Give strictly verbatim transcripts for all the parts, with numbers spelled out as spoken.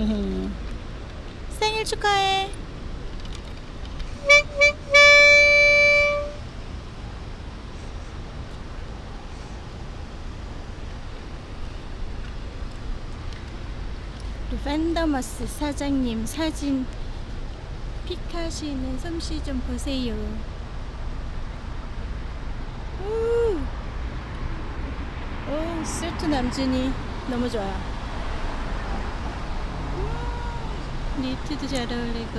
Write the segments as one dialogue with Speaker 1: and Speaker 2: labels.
Speaker 1: 생일 축하해. 팬더머스 사장님 사진 픽하시는 솜씨 좀 보세요. 오, 오 스트 남준이 너무 좋아. 음, 니트도 잘 어울리고.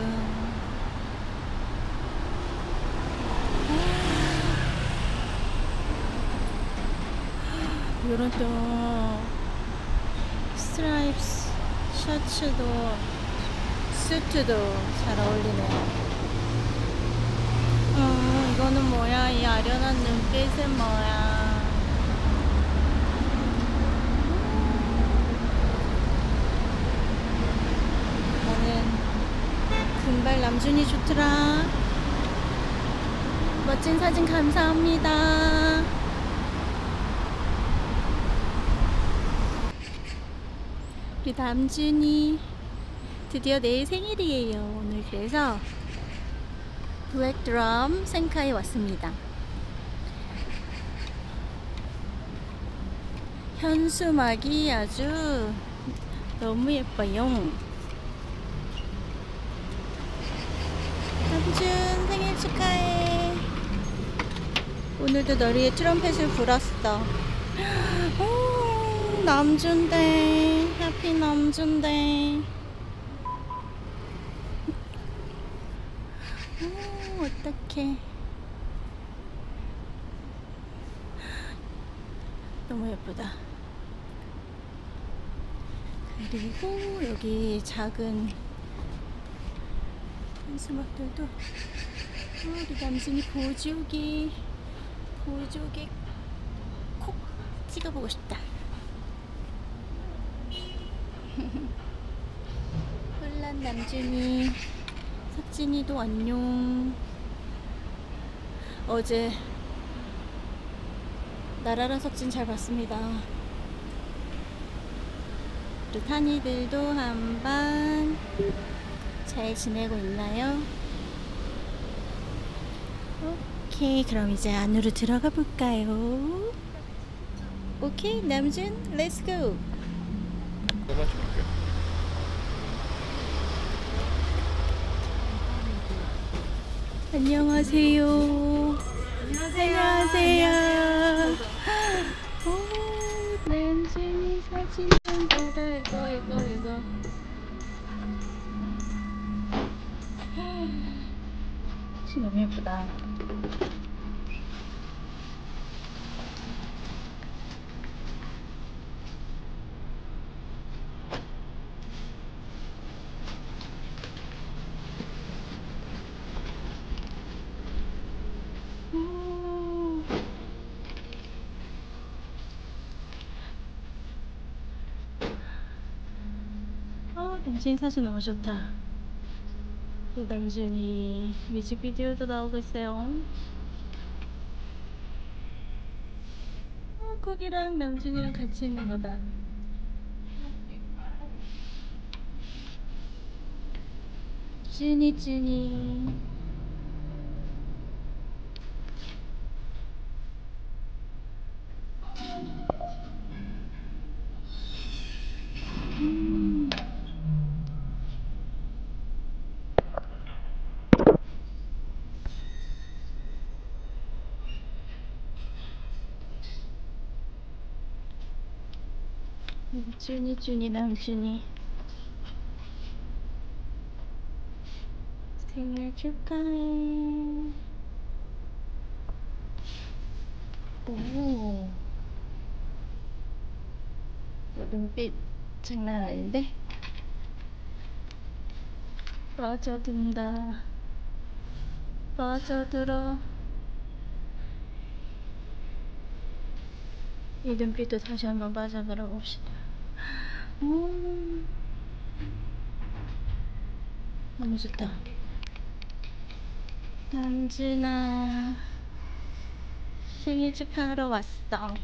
Speaker 1: 요런 또 스트라이프스 셔츠도 수트도 잘 어울리네요. 어, 이거는 뭐야? 이 아련한 눈빛은 뭐야? 나는 금발 남준이 좋더라. 멋진 사진 감사합니다. 우리 남준이 드디어 내일 생일이에요. 오늘 그래서 블랙드럼 생카에 왔습니다. 현수막이 아주 너무 예뻐요. 남준 생일 축하해. 오늘도 너리에 트럼펫을 불었어. 오, 남준데 해피 남준데. 오, 어떡해. 너무 예쁘다. 그리고 여기 작은 현수막들도. 우리 남순이 보조개 보조개 콕 찍어보고 싶다. 혼란 남준이 석진이도 안녕. 어제 나라라 석진 잘 봤습니다. 우리 탄이들도 한반 잘 지내고 있나요? 오케이, 그럼 이제 안으로 들어가 볼까요? 오케이, 남준, 렛츠 고! 안녕하세요. 안녕하세요. 안녕하세요. 오, 남준이 사진 좀 받아. 이거, 이거, 이거. 진짜 너무 예쁘다. 남준이 사진 너무 좋다. 남준이 뮤직비디오도 나오고 있어요. 어, 거기랑 남준이랑 같이 있는 거다. 준이 준이. 음. 준이 준이 남준이 생일 축하해. 오, 눈빛 장난 아닌데? 빠져든다. 빠져들어. 이 눈빛도 다시 한번 빠져들어 봅시다. 음, 너무 좋다. 남준아, 생일 축하하러 왔어.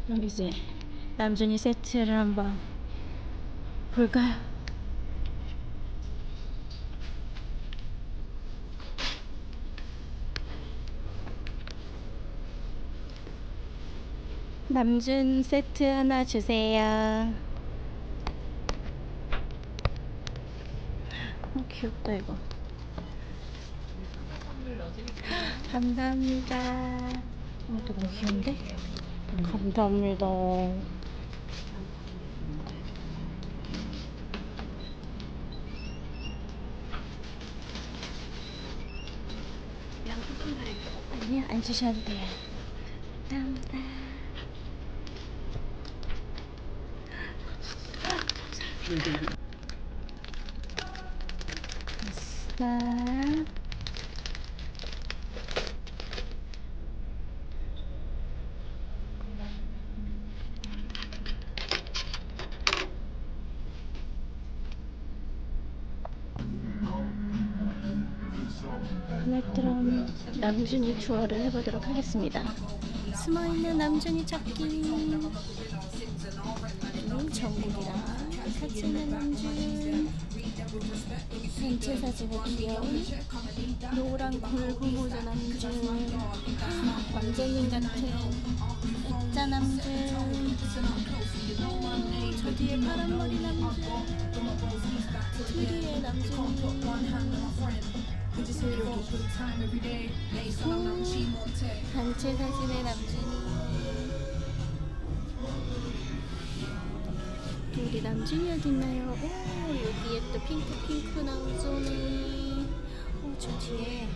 Speaker 1: 그럼 이제 남준이 세트를 한번 볼까요? 남준 세트 하나 주세요. 어, 귀엽다 이거. 감사합니다. 어, 또 너무 귀여운데? 감사합니다. 아니요, 안 주셔도 돼요. 감사합니다. 아싸. 그럼 남준이 투어를 해보도록 하겠습니다. 숨어있는 남준이 찾기. 이 정국이랑 같이 있는 남준. 단체 사진에 귀여운 노란 골고 모자 남준. 왕자님 같은 액자 남준. 오, 저 뒤에 파란머리 남준. 트리의 남준. 단체 사진의 남준이. 우리 남준이 어딨나요? 오, 여기에 또 핑크 핑크 남준이. 오, 저 뒤에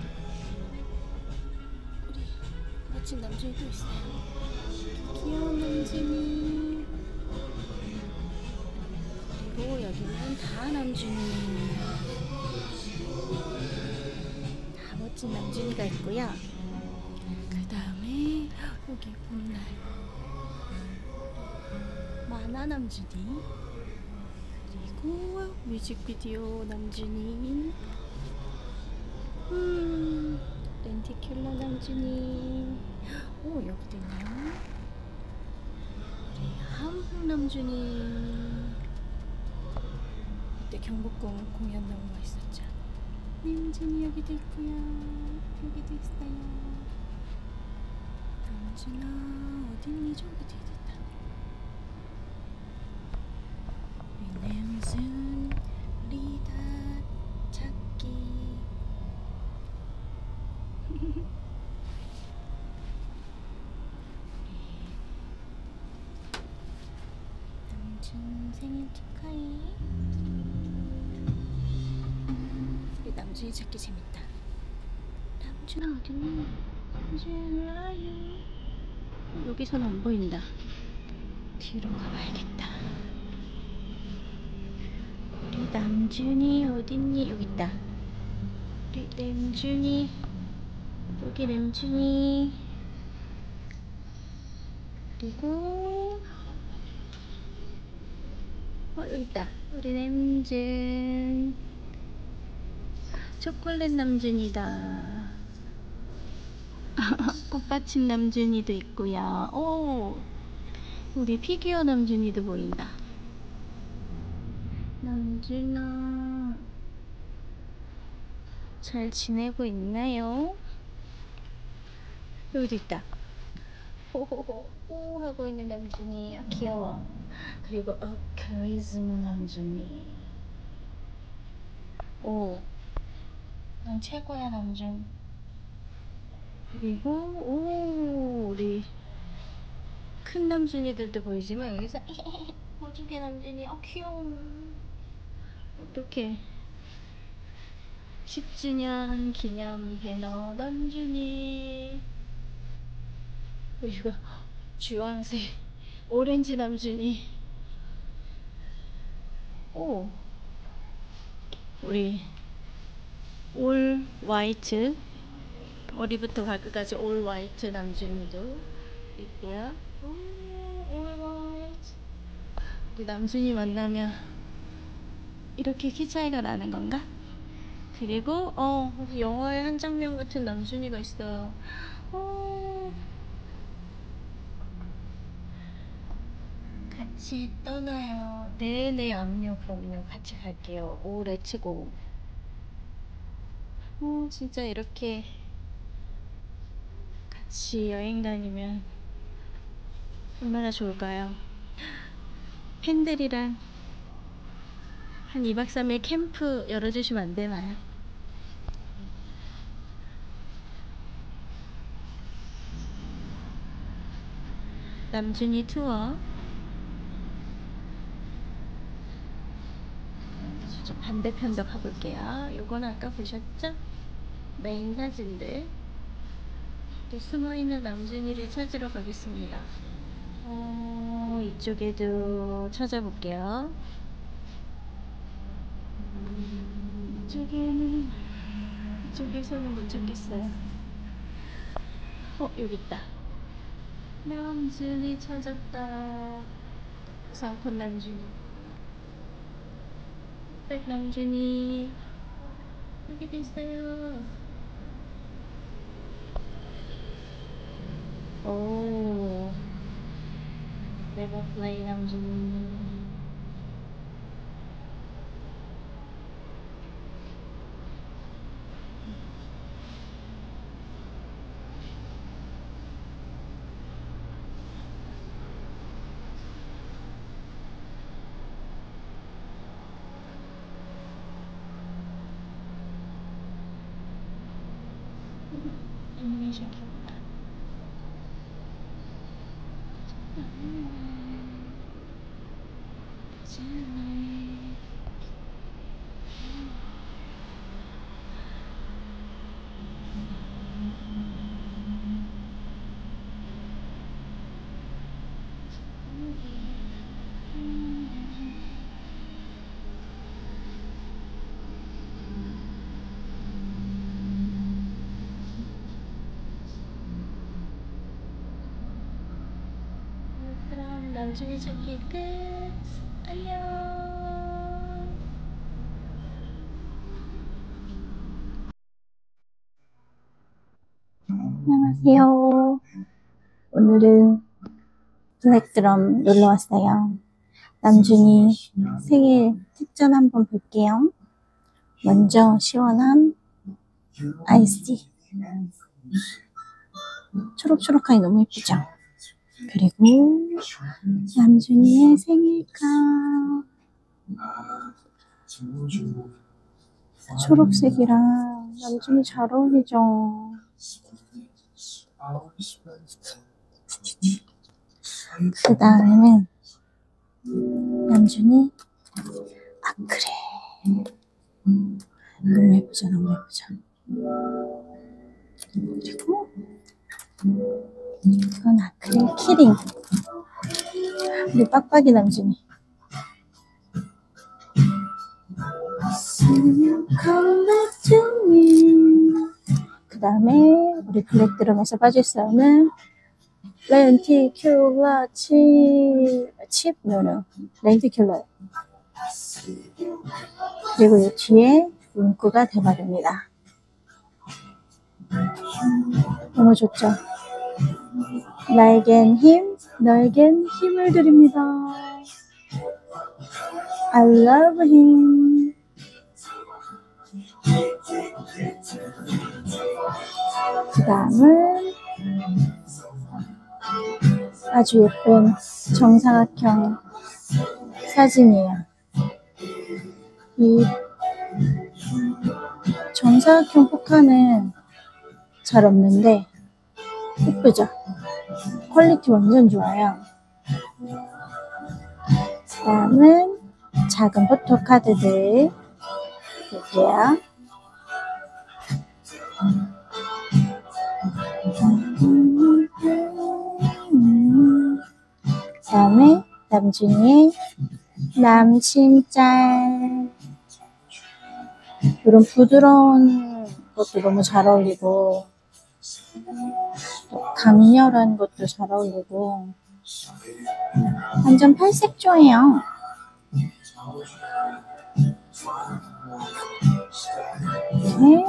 Speaker 1: 우리 멋진 남준이 또 있어요. 귀여운 남준이. 그리고 여기는 다 남준이. 멋진 남준이가 있고요. 그 다음에 여기 봄날 만화 남준이. 그리고 뮤직비디오 남준이. 음, 렌티큘러 남준이. 오, 여기도 있네요. 우리 한국 남준이. 그때 경복궁 공연 너무 멋있었죠. 남준이 여기도 있고요. 여기도 있어요. 남준아 어딨니? 저기 뒤에 있다. 우리 남준 리다 찾기. 남준 생일 축하해. 남준이 찾기 재밌다. 남준아 어딨니? 남준 라유. 여기선 안 보인다. 뒤로 가봐야겠다. 우리 남준이 어딨니? 여기 있다. 우리 남준이. 여기 남준이. 그리고 어, 여기 있다. 우리 남준. 초콜릿 남준이다. 꽃받침 남준이도 있고요. 오, 우리 피규어 남준이도 보인다. 남준아 잘 지내고 있나요? 여기도 있다. 호호호 오 하고 있는 남준이. 아, 귀여워. 그리고 어, 카리스마 남준이. 오, 넌 최고야 남준. 그리고 오, 우리 큰 남준이들도 보이지만 여기서 어저께 남준이. 어, 귀여워. 어떡해. 십 주년 기념 배너 남준이. 이거 주황색 오렌지 남준이. 오, 우리 올 화이트, 머리부터 발끝까지 올 화이트 남준이도 있고요. 오, 올 화이트. 우리 남준이 만나면 이렇게 키 차이가 나는 건가? 그리고 어, 영화의 한 장면 같은 남준이가 있어요. 어, 같이 떠나요. 네네, 압류 그럼요. 같이 갈게요. 오, 렛츠고. 어, 진짜 이렇게 같이 여행 다니면 얼마나 좋을까요? 팬들이랑 한 이 박 삼 일 캠프 열어주시면 안 되나요? 남준이 투어. 좀 반대편도 가볼게요. 요건 아까 보셨죠? 메인 사진들. 또 숨어있는 남준이를 찾으러 가겠습니다. 어, 이쪽에도 찾아볼게요. 이쪽에는, 이쪽에서는 못 찾겠어요. 어, 여기 있다. 남준이 찾았다. 상큼 남준이. 백 남준이. 여기 있어요. 오. 네버 플레이 남준이. 애니메이션 귀엽다. 그럼 남준이 찾기 끝. 안녕. 안녕하세요. 오늘은 블랙드럼 놀러 왔어요. 남준이 생일 특전 한번 볼게요. 먼저 시원한 아이스티. 초록초록하니 너무 예쁘죠? 그리고 남준이의 생일카. 초록색이랑 남준이 잘 어울리죠? 그 다음에는 남준이 아 그래 너무 예쁘죠? 너무 예쁘죠? 그리고 이건 아크릴 키링. 우리 빡빡이 남준이. 그 다음에 우리 블랙드럼에서 빠질 수 없는 렌티큘러 칩, 칩? 노노 렌티큘러. 그리고 이 뒤에 문구가 대박입니다. 너무 좋죠? 나에겐 힘, 너에겐 힘을 드립니다. I love him. 그 다음은 아주 예쁜 정사각형 사진이에요. 이 정사각형 포카는 잘 없는데 예쁘죠? 퀄리티 완전 좋아요. 그 다음은 작은 포토카드들 볼게요. 그 다음에 남준이의 남친짤. 이런 부드러운 것도 너무 잘 어울리고 또 강렬한 것도 잘 어울리고 완전 팔색조예요. 이렇게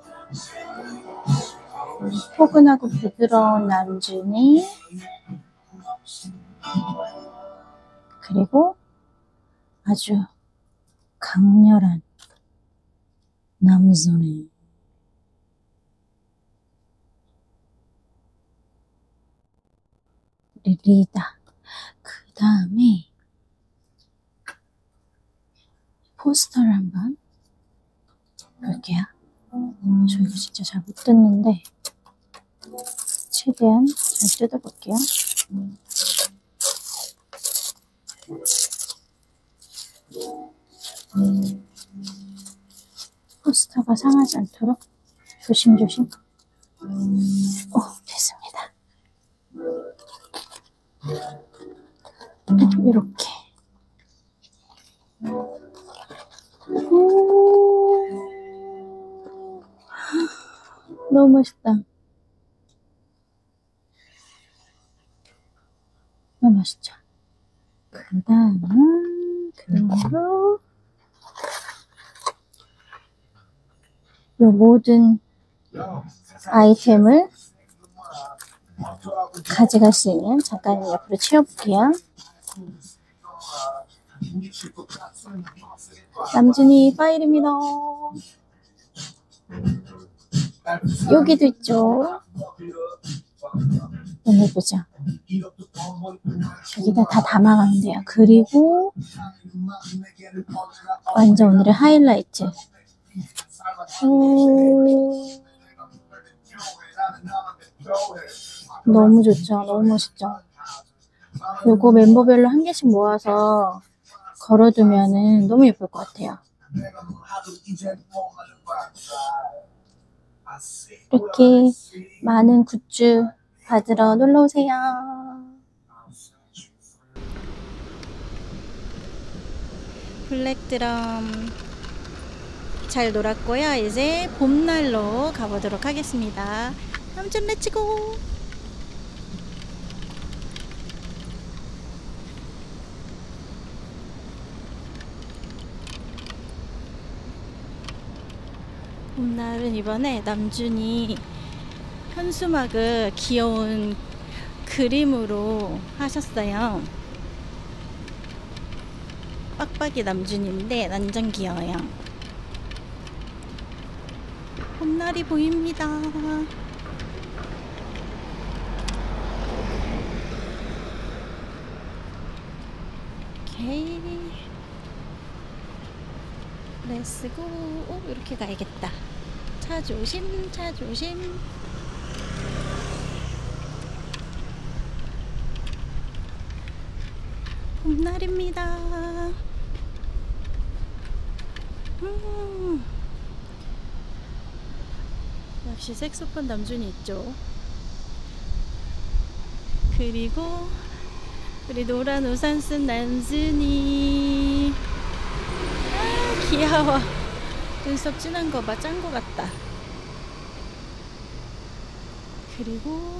Speaker 1: 포근하고 부드러운 남준이. 그리고 아주 강렬한 남존의 리다. 그 다음에 포스터를 한번 볼게요. 저 이거 진짜 잘 못 뜯는데 최대한 잘 뜯어볼게요. 포스터가 상하지 않도록 조심조심. 오, 됐습니다. 이렇게. 오, 너무 맛있다. 너무 맛있죠? 그 다음은, 그 다음으로, 이 모든 아이템을 가져갈 수 있는, 잠깐 옆으로 치워볼게요. 남준이 파일입니다. 여기도 있죠. 너무 예쁘죠? 여기다 다 담아가면 돼요. 그리고 완전 오늘의 하이라이트. 오, 너무 좋죠? 너무 멋있죠? 요거 멤버별로 한 개씩 모아서 걸어두면은 너무 예쁠 것 같아요. 이렇게 많은 굿즈 받으러 놀러오세요. 블랙드럼 잘 놀았고요. 이제 봄날로 가보도록 하겠습니다. 남준 렛츠고! 봄날은 이번에 남준이 현수막을 귀여운 그림으로 하셨어요. 빡빡이 남준인데 완전 귀여워요. 봄날이 보입니다. 오케이. 렛츠고. 오, 이렇게 가야겠다. 차 조심, 차 조심. 봄날입니다. 음. 역시 색소폰 남준이 있죠. 그리고 우리 노란 우산 쓴 남준이. 아, 귀여워. 눈썹 진한 거 봐. 짠 거 같다. 그리고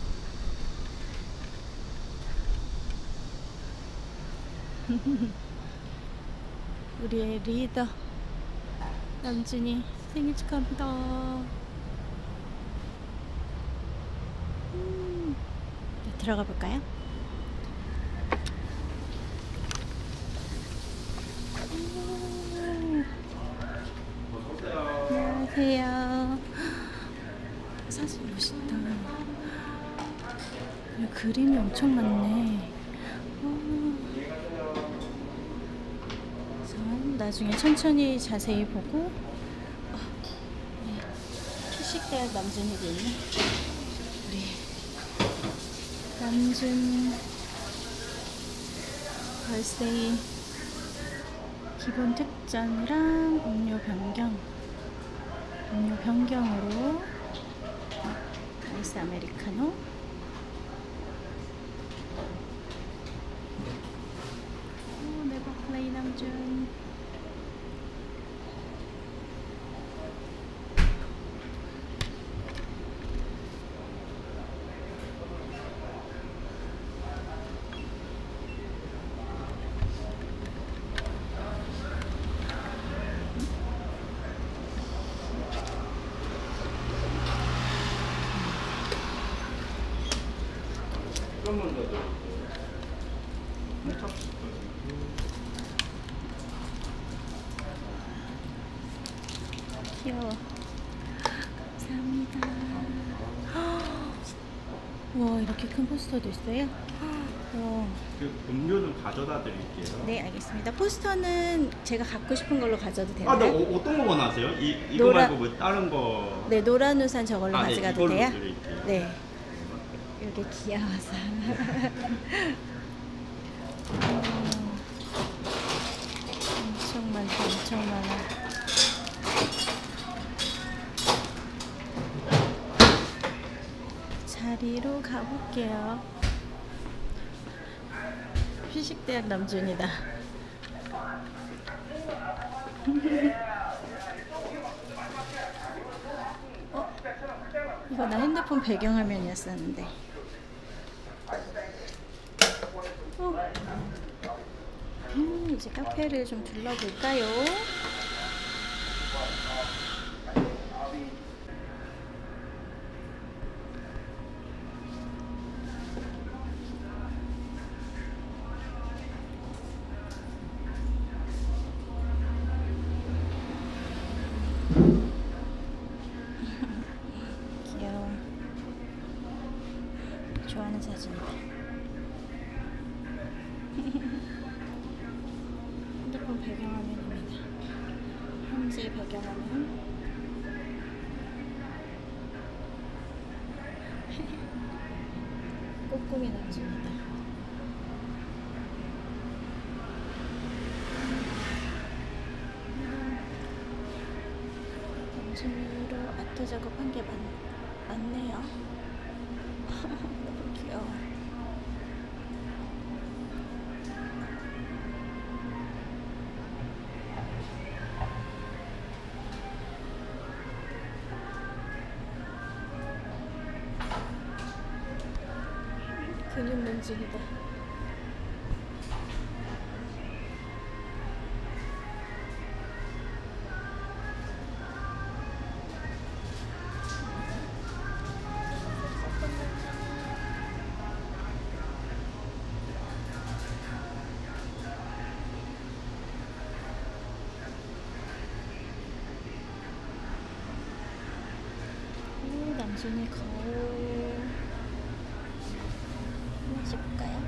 Speaker 1: 우리의 리더 남준이 생일 축하합니다. 음, 네, 들어가 볼까요? 안녕하세요. 사진 멋있다. 그림이 엄청 많네. 나중에 천천히 자세히 보고. 어, 네. 출식대학 남준이도 있네. 우리 남준 벌스데이 기본 특전이랑 음료 변경, 음료 변경으로 아이스 아메리카노. 오, 네버 플레이 남준.
Speaker 2: 조금만 더.
Speaker 1: 귀여워. 감사합니다. 와, 이렇게 큰 포스터도 있어요? 와.
Speaker 2: 그 음료는 가져다 드릴게요.
Speaker 1: 네, 알겠습니다. 포스터는 제가 갖고 싶은 걸로 가져도 되나요?
Speaker 2: 아, 네, 어, 어떤 거 원하세요? 이, 이거
Speaker 1: 노라...
Speaker 2: 말고 뭐 다른 거?
Speaker 1: 네, 노란 우산 저걸로
Speaker 2: 아,
Speaker 1: 가져가도
Speaker 2: 네,
Speaker 1: 돼요?
Speaker 2: 드릴게요.
Speaker 1: 네. 이게 귀여워서. 엄청 많다, 엄청 많아. 자리로 가볼게요. 피식대학 남준이다. 어? 이거 나 핸드폰 배경화면이었었는데. 어. 음, 이제 카페를 좀 둘러볼까요? 귀여워. 좋아하는 사진이다. 핸드폰 배경화면입니다. 현재 배경화면. 꼬꼬미 남준이다. 남준이로 아트 작업한 게 많, 많네요. 너무 귀여워. 근육 문진이다. 오, 남준이 거울. 한번 찍을까요?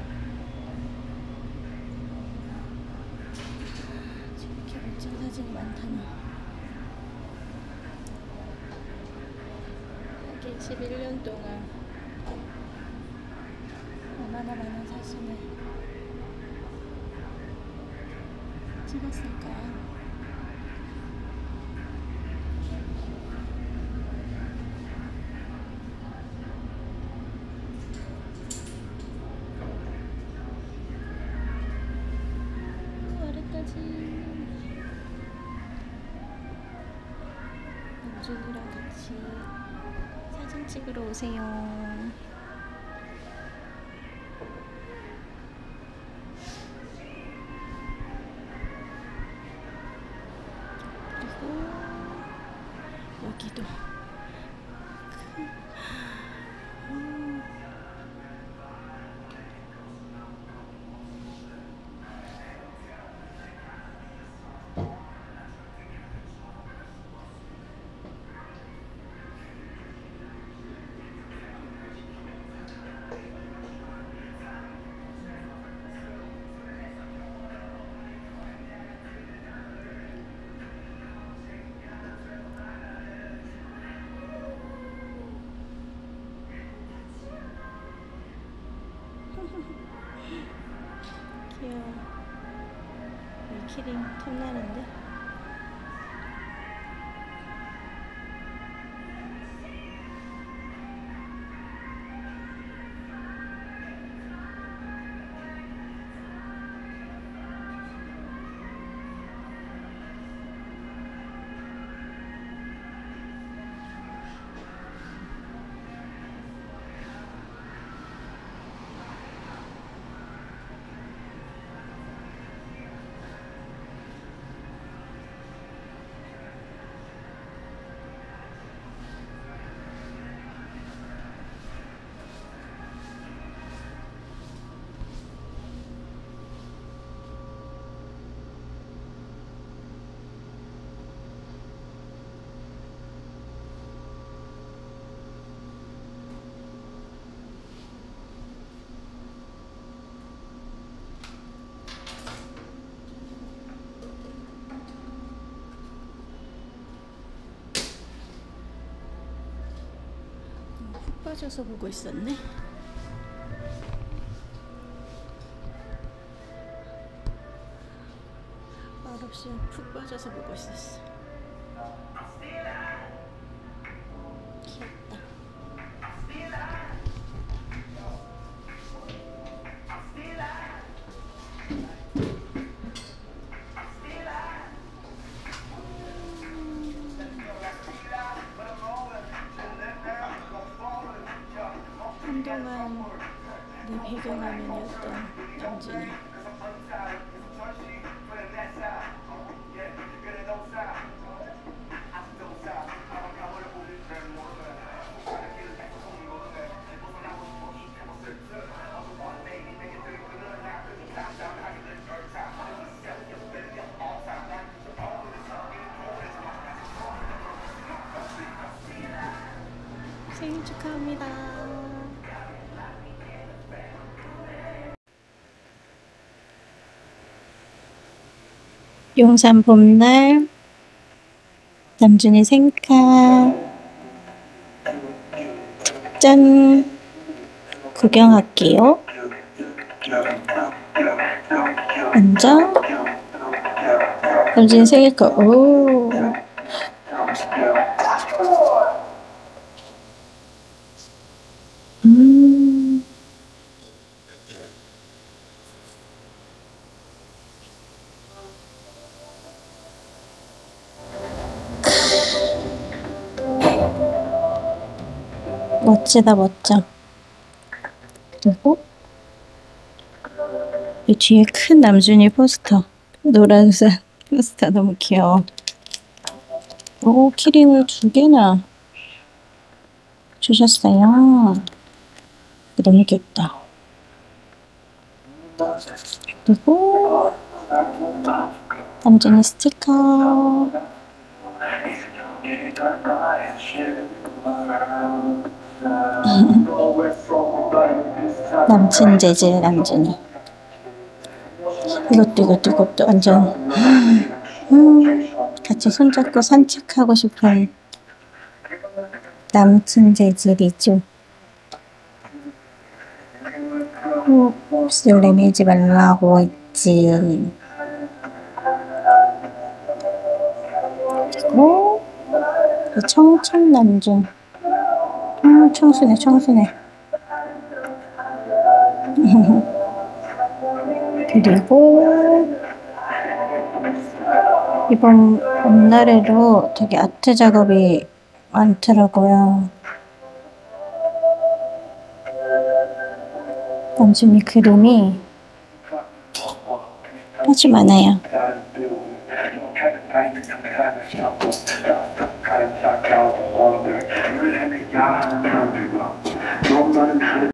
Speaker 1: 저렇게 멋진 사진이 많다니. 여기 십일 년 동안 얼마나 많은 사진을 찍었을까요? 남준이랑 같이 사진 찍으러 오세요. 그리고 여기도 음. 귀여워. 이 키링 탐나는데? 빠져서 보고 있었네. 말없이 푹 빠져서 보고 있었어. 귀엽다. 한동안 내 배경화면이었던 남준이. 생일 축하합니다. 용산 봄날 남준이 생카. 짠! 구경할게요. 앉아. 남준이 생일카. 오. 음. 멋지다, 멋져. 그리고 이 뒤에 큰 남준이 포스터, 노란색 포스터 너무 귀여워. 오, 키링을 두 개나 주셨어요. 너무 귀엽다. 그리고 남준이 스티커. 남친 재질 남준이. 이것도 이것도 이것도 완전 음, 같이 손잡고 산책하고 싶은 남친 재질이죠. 음, 술 내밀지 말라고 했지. 그리고 청청 남준. 음, 청순해 청순해. 그리고 이번 봄날에도 되게 아트 작업이 많더라고요. 남준이 그림이 아주 많아요.